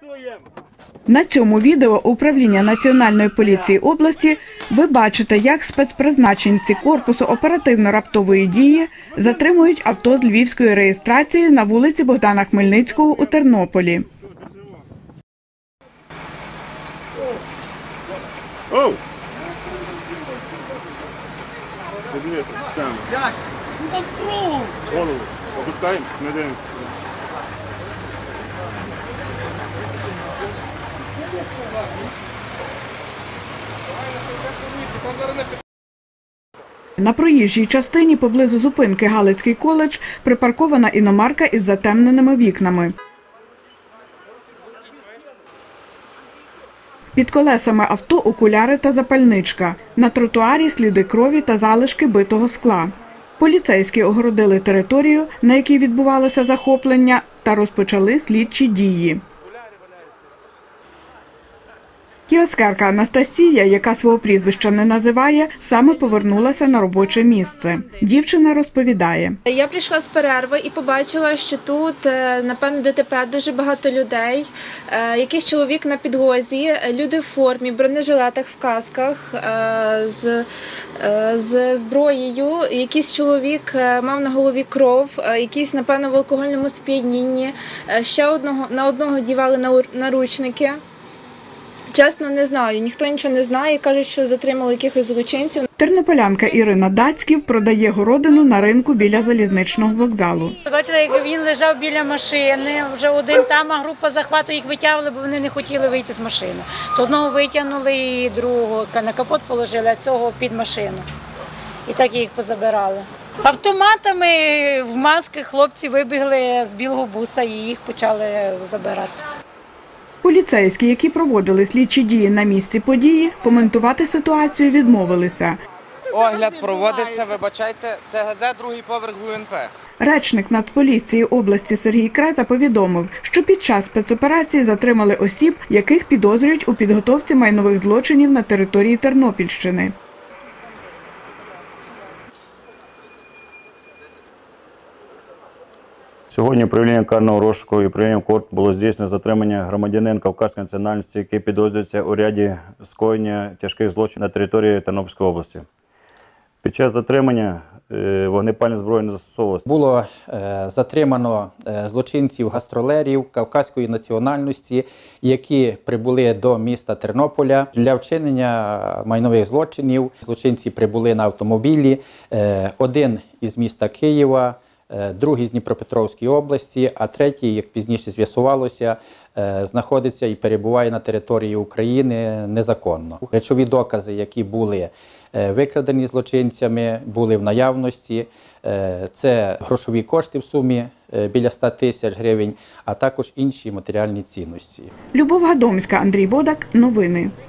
На цьому відео управління Національної поліції області ви бачите, як спецпризначенці корпусу оперативно-раптової дії затримують авто з львівською реєстрацією на вулиці Богдана Хмельницького у Тернополі. На проїжджій частині поблизу зупинки Галицький коледж припаркована іномарка із затемненими вікнами. Під колесами авто окуляри та запальничка. На тротуарі сліди крові та залишки битого скла. Поліцейські огородили територію, на якій відбувалося захоплення, та розпочали слідчі дії. Кіоскерка Анастасія, яка свого прізвища не називає, саме повернулася на робоче місце. Дівчина розповідає. Я прийшла з перерви і побачила, що тут, напевно, ДТП, дуже багато людей. Якийсь чоловік на підлозі, люди в формі, бронежилетах, в касках, з зброєю. Якийсь чоловік мав на голові кров, якийсь, напевно, в алкогольному сп'янінні. Ще на одного дівали наручники. Чесно, не знаю. Ніхто нічого не знає. Кажуть, що затримали якихось злочинців. Тернополянка Ірина Дацьків продає городину на ринку біля залізничного вокзалу. Бачила, як він лежав біля машини. Вже один там, а група захвату їх витягли, бо вони не хотіли вийти з машини. То одного витягнули і другого на капот положили, а цього під машину. І так їх позабирали. Автоматами в масках хлопці вибігли з білого буса і їх почали забирати. Поліцейські, які проводили слідчі дії на місці події, коментувати ситуацію відмовилися. Огляд проводиться, вибачайте, це ГЗ, другий поверх ГУНП. Речник Нацполіції області Сергій Крета повідомив, що під час спецоперації затримали осіб, яких підозрюють у підготовці майнових злочинів на території Тернопільщини. Сьогодні управлінням карного розшуку і управлінням КОРТ було здійснено затримання громадянина кавказької національності, який підозрюється у ряді скоєння тяжких злочинів на території Тернопільської області. Під час затримання вогнепальна зброя не застосовувалася. Було затримано злочинців-гастролерів кавказької національності, які прибули до міста Тернополя для вчинення майнових злочинів. Злочинці прибули на автомобілі, один із міста Києва, другий з Дніпропетровської області, а третій, як пізніше з'ясувалося, знаходиться і перебуває на території України незаконно. Речові докази, які були викрадені злочинцями, були в наявності. Це грошові кошти в сумі біля 100 тисяч гривень, а також інші матеріальні цінності. Любов Гадомська, Андрій Бодак. Новини.